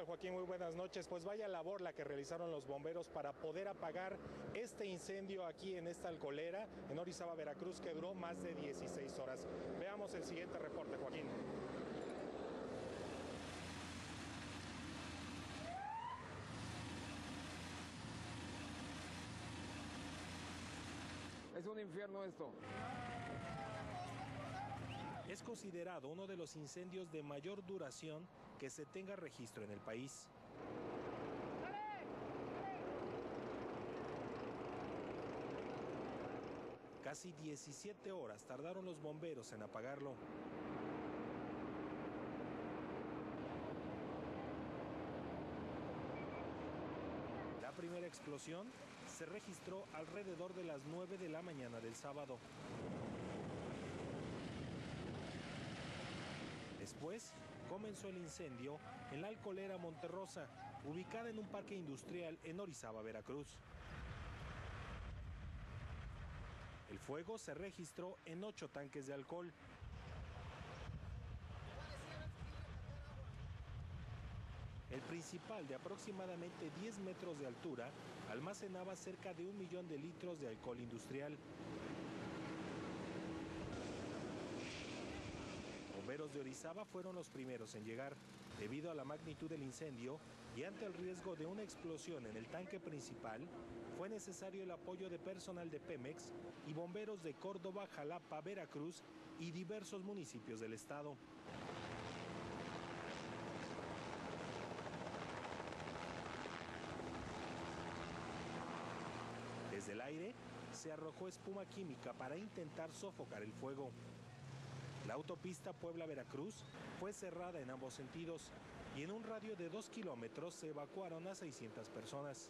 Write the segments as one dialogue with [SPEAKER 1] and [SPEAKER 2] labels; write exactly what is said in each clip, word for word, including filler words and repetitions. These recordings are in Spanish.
[SPEAKER 1] Joaquín? Muy buenas noches. Pues vaya labor la que realizaron los bomberos para poder apagar este incendio aquí en esta alcoholera, en Orizaba, Veracruz, que duró más de dieciséis horas. Veamos el siguiente reporte, Joaquín.
[SPEAKER 2] Es un infierno esto.
[SPEAKER 1] Es considerado uno de los incendios de mayor duración que se tenga registro en el país. Casi diecisiete horas tardaron los bomberos en apagarlo. La primera explosión se registró alrededor de las nueve de la mañana del sábado. Después comenzó el incendio en la alcoholera Monterrosa, ubicada en un parque industrial en Orizaba, Veracruz. El fuego se registró en ocho tanques de alcohol. El principal, de aproximadamente diez metros de altura, almacenaba cerca de un millón de litros de alcohol industrial. Bomberos de Orizaba fueron los primeros en llegar. Debido a la magnitud del incendio y ante el riesgo de una explosión en el tanque principal, fue necesario el apoyo de personal de Pemex y bomberos de Córdoba, Jalapa, Veracruz y diversos municipios del estado. Desde el aire se arrojó espuma química para intentar sofocar el fuego. La autopista Puebla-Veracruz fue cerrada en ambos sentidos y en un radio de dos kilómetros se evacuaron a seiscientas personas.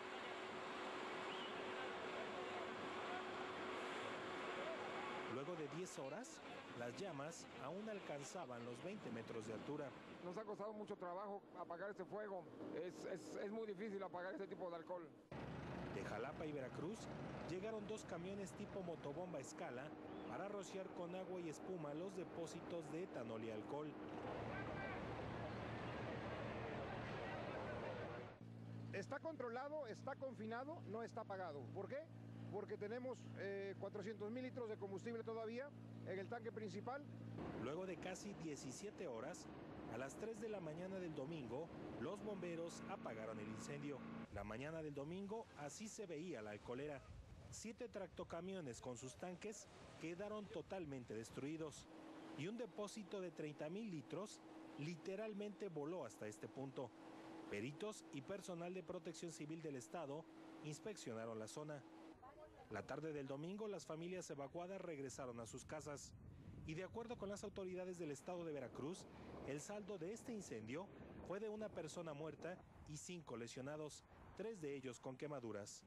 [SPEAKER 1] Luego de diez horas, las llamas aún alcanzaban los veinte metros de altura.
[SPEAKER 2] Nos ha costado mucho trabajo apagar este fuego. Es, es, es muy difícil apagar este tipo de alcohol.
[SPEAKER 1] De Jalapa y Veracruz llegaron dos camiones tipo motobomba a escala para rociar con agua y espuma los depósitos de etanol y alcohol.
[SPEAKER 3] Está controlado, está confinado, no está apagado. ¿Por qué? Porque tenemos eh, cuatrocientos mil litros de combustible todavía en el tanque principal.
[SPEAKER 1] Luego de casi diecisiete horas, a las tres de la mañana del domingo, los bomberos apagaron el incendio. La mañana del domingo así se veía la alcoholera. Siete tractocamiones con sus tanques quedaron totalmente destruidos y un depósito de treinta mil litros literalmente voló hasta este punto. Peritos y personal de Protección Civil del Estado inspeccionaron la zona. La tarde del domingo, las familias evacuadas regresaron a sus casas y, de acuerdo con las autoridades del estado de Veracruz, el saldo de este incendio fue de una persona muerta y cinco lesionados, tres de ellos con quemaduras.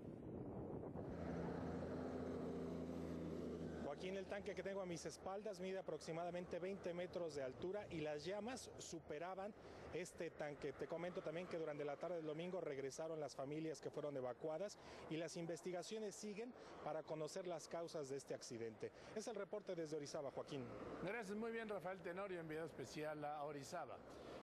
[SPEAKER 1] Joaquín, el tanque que tengo a mis espaldas mide aproximadamente veinte metros de altura y las llamas superaban este tanque. Te comento también que durante la tarde del domingo regresaron las familias que fueron evacuadas y las investigaciones siguen para conocer las causas de este accidente. Es el reporte desde Orizaba, Joaquín.
[SPEAKER 4] Gracias, muy bien, Rafael Tenorio, enviado especial a Orizaba.